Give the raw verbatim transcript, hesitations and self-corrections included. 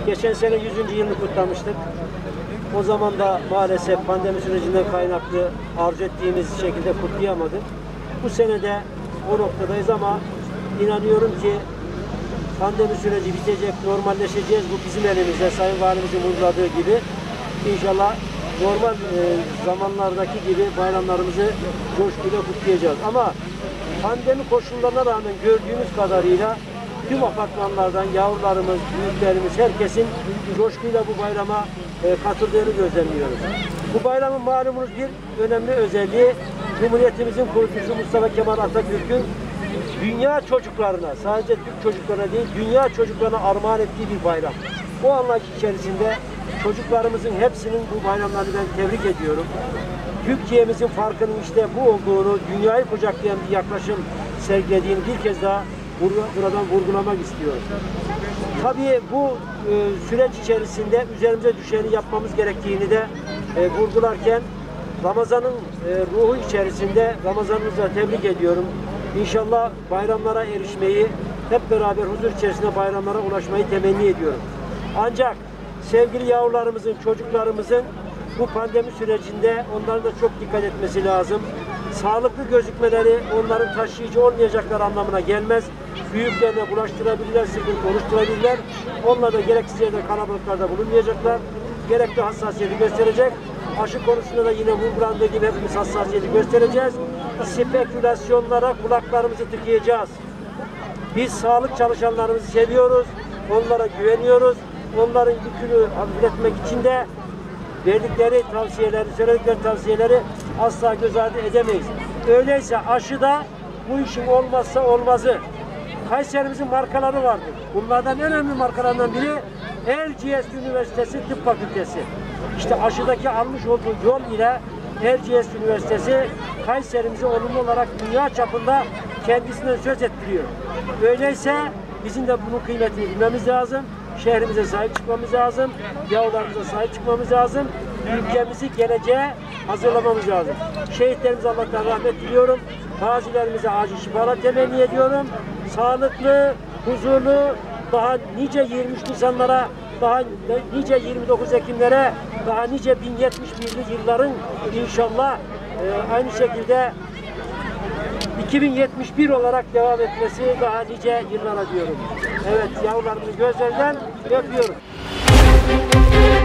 Geçen sene yüzüncü yılını kutlamıştık. O zaman da maalesef pandemi sürecinden kaynaklı arzu ettiğimiz şekilde kutlayamadık. Bu sene de o noktadayız ama inanıyorum ki pandemi süreci bitecek, normalleşeceğiz. Bu bizim elimizde, Sayın Valimizin vurguladığı gibi. İnşallah normal e, zamanlardaki gibi bayramlarımızı coşkuyla kutlayacağız. Ama pandemi koşullarına rağmen gördüğümüz kadarıyla tüm apartmanlardan yavrularımız, büyüklerimiz, herkesin coşkuyla bu bayrama e, katıldığını gözlemliyoruz. Bu bayramın malumunuz bir önemli özelliği, Cumhuriyetimizin kurucusu Mustafa Kemal Atatürk'ün dünya çocuklarına, sadece Türk çocuklarına değil, dünya çocuklarına armağan ettiği bir bayram. O anlayış içerisinde çocuklarımızın hepsinin bu bayramlarını ben tebrik ediyorum. Türkiye'mizin farkının işte bu olduğunu, dünyayı kucaklayan bir yaklaşım sergilediğini bir kez daha buradan vurgulamak istiyorum. Tabii bu e, süreç içerisinde üzerimize düşeni yapmamız gerektiğini de e, vurgularken Ramazan'ın e, ruhu içerisinde Ramazan'ımızı tebrik ediyorum. İnşallah bayramlara erişmeyi, hep beraber huzur içerisinde bayramlara ulaşmayı temenni ediyorum. Ancak sevgili yavrularımızın, çocuklarımızın bu pandemi sürecinde onların da çok dikkat etmesi lazım. Sağlıklı gözükmeleri onların taşıyıcı olmayacaklar anlamına gelmez. Büyüklerine bulaştırabilirler, sıkıntı oluşturabilirler. Onlar da gereksiz yerde kalabalıklarda bulunmayacaklar. Gerekli hassasiyeti gösterecek. Aşı konusunda da yine vurgulandığı gibi hepimiz hassasiyeti göstereceğiz. Spekülasyonlara kulaklarımızı tıkayacağız. Biz sağlık çalışanlarımızı seviyoruz. Onlara güveniyoruz. Onların yükünü hafifletmek için de verdikleri tavsiyeleri, söyledikleri tavsiyeleri asla göz ardı edemeyiz. Öyleyse aşıda bu işin olmazsa olmazı. Kayserimizin markaları vardır. Bunlardan en önemli markalarından biri Erciyes Üniversitesi Tıp Fakültesi. İşte aşıdaki almış olduğu yol ile Erciyes Üniversitesi Kayserimizi olumlu olarak dünya çapında kendisinden söz ettiriyor. Öyleyse bizim de bunun kıymetini bilmemiz lazım. Şehrimize sahip çıkmamız lazım. Yavrularımıza sahip çıkmamız lazım. Ülkemizi geleceğe hazırlamamız lazım. Şehitlerimize Allah'tan rahmet diliyorum. Gazilerimize acil şifalar temenni ediyorum. Sağlıklı, huzurlu, daha nice yirmi üç Nisanlara, daha nice yirmi dokuz Ekimlere, daha nice bin yetmiş birli yılların inşallah e, aynı şekilde iki bin yetmiş bir olarak devam etmesi daha nice yıllara diyorum. Evet, yavrularımızın gözlerinden öpüyorum.